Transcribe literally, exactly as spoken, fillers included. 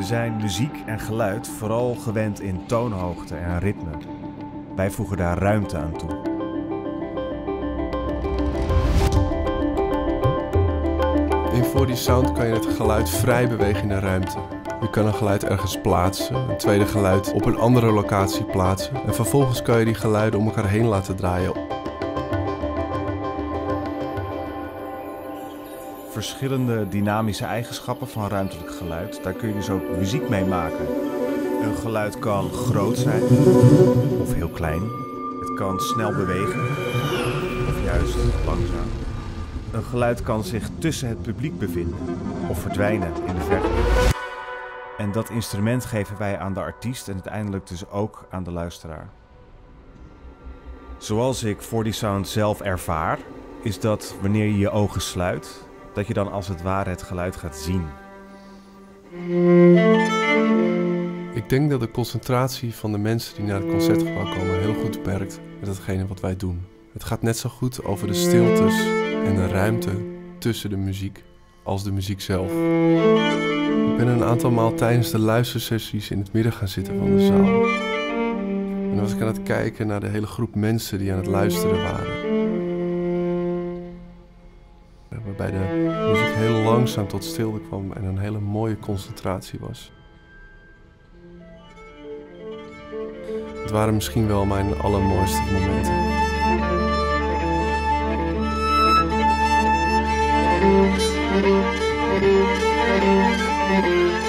zijn muziek en geluid vooral gewend in toonhoogte en ritme. Wij voegen daar ruimte aan toe. In four D Sound kan je het geluid vrij bewegen in de ruimte. Je kan een geluid ergens plaatsen, een tweede geluid op een andere locatie plaatsen en vervolgens kan je die geluiden om elkaar heen laten draaien. Verschillende dynamische eigenschappen van ruimtelijk geluid, daar kun je dus ook muziek mee maken. Een geluid kan groot zijn of heel klein. Het kan snel bewegen of juist langzaam. Een geluid kan zich tussen het publiek bevinden of verdwijnen in de verte. En dat instrument geven wij aan de artiest en uiteindelijk dus ook aan de luisteraar. Zoals ik four D Sound zelf ervaar, is dat wanneer je je ogen sluit, dat je dan als het ware het geluid gaat zien. Ik denk dat de concentratie van de mensen die naar het concertgebouw komen heel goed werkt met hetgene wat wij doen. Het gaat net zo goed over de stiltes en de ruimte tussen de muziek als de muziek zelf. Ik ben een aantal maal tijdens de luistersessies in het midden gaan zitten van de zaal. En dan was ik aan het kijken naar de hele groep mensen die aan het luisteren waren. Waarbij de muziek heel langzaam tot stilte kwam en een hele mooie concentratie was. Het waren misschien wel mijn allermooiste momenten. Thank you.